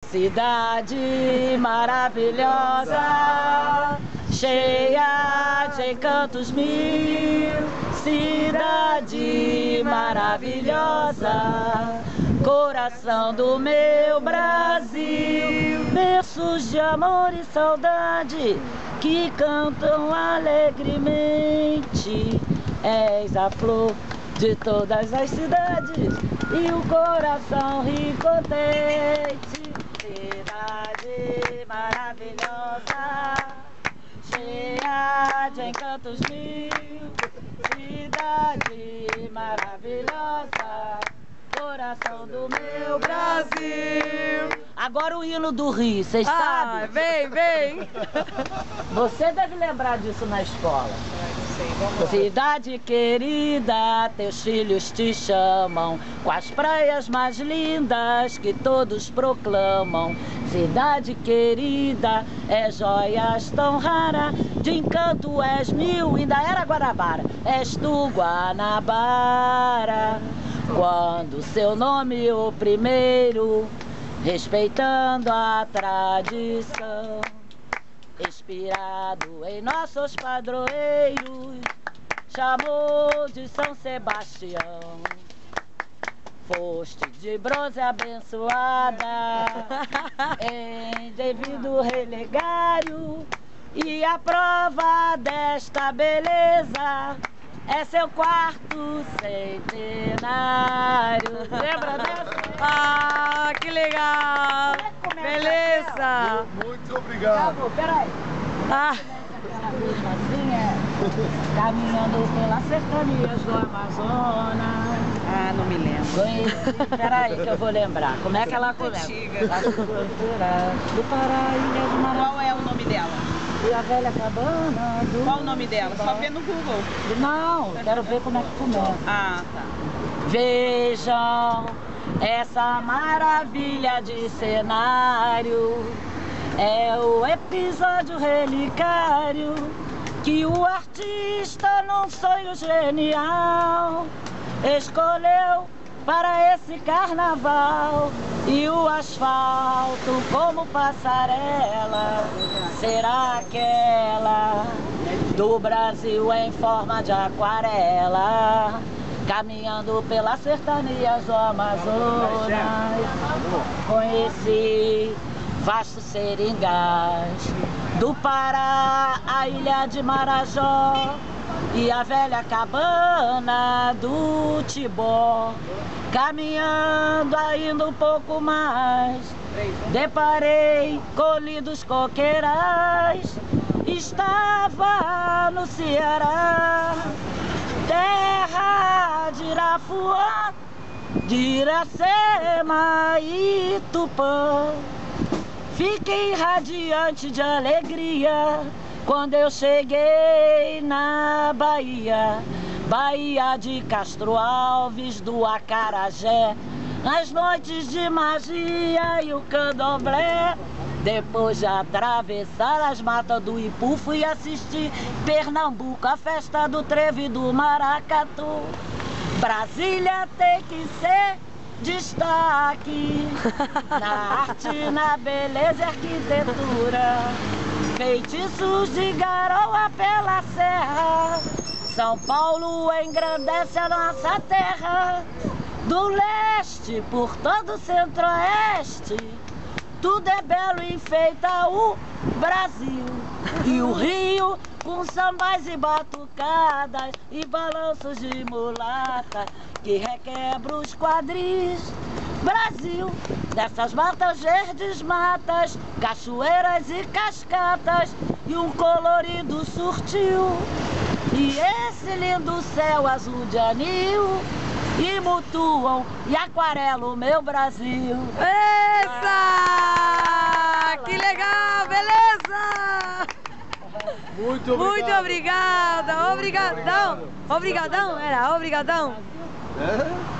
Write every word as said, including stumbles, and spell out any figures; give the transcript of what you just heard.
cidade maravilhosa, cheia de encantos mil, cidade maravilhosa, coração do meu Brasil, berços de amor e saudade que cantam alegremente. És a flor de todas as cidades e o coração rico contente. Cidade maravilhosa, cheia de encantos mil, cidade maravilhosa, coração do meu Brasil. Agora o hino do Rio, vocês ah, sabem? Vem, vem! Você deve lembrar disso na escola. Cidade querida, teus filhos te chamam, com as praias mais lindas que todos proclamam. Cidade querida, é joias tão rara, de encanto és mil, ainda era Guanabara, és tu Guanabara. Quando seu nome o primeiro, respeitando a tradição, inspirado em nossos padroeiros, chamou de São Sebastião. Foste de bronze abençoada, em devido relegário, e a prova desta beleza é seu quarto centenário. Lembra dessa? Ah, que legal! Beleza! Muito obrigado. Acabou, peraí. Ah. Aquela mesma assim é caminhando pelas cercanias do Amazonas. Ah, não me lembro. Conheci, peraí que eu vou lembrar. Como é que ela começa? As fronteiras do Pará, Ilha de Marajó. Qual é o nome dela? E a velha cabana do... Qual o nome dela? Só vê no Google. Não, quero ver como é que começa. Ah, tá. Vejam essa maravilha de cenário, é o episódio relicário que o artista, num sonho genial, escolheu para esse carnaval. E o asfalto como passarela será aquela do Brasil em forma de aquarela, caminhando pelas cercanias do Amazonas. Conheci vastos seringais do Pará, a ilha de Marajó e a velha cabana do Tibó. Caminhando ainda um pouco mais, deparei com lindos coqueirais. Estava no Ceará, terra de Irapuã, de Iracema e Tupã. Fiquei radiante de alegria quando eu cheguei na Bahia, Bahia de Castro Alves, do Acarajé, as noites de magia e o candomblé. Depois de atravessar as matas do Ipu, fui assistir Pernambuco, a festa do trevo e do maracatu. Brasília tem que ser destaque na arte, na beleza e arquitetura. Feitiços de garoa pela serra, São Paulo engrandece a nossa terra. Do leste por todo o centro-oeste, tudo é belo e enfeita o Brasil. E o Rio com sambas e batucadas e balanços de mulata que requebra os quadris. Brasil, dessas matas verdes, matas, cachoeiras e cascatas e um colorido surtiu. E esse lindo céu azul de anil, e mutuam e aquarelam o meu Brasil. Essa! Que legal, beleza! Muito obrigado. Muito obrigada, obrigadão. Obrigadão, era obrigadão. É?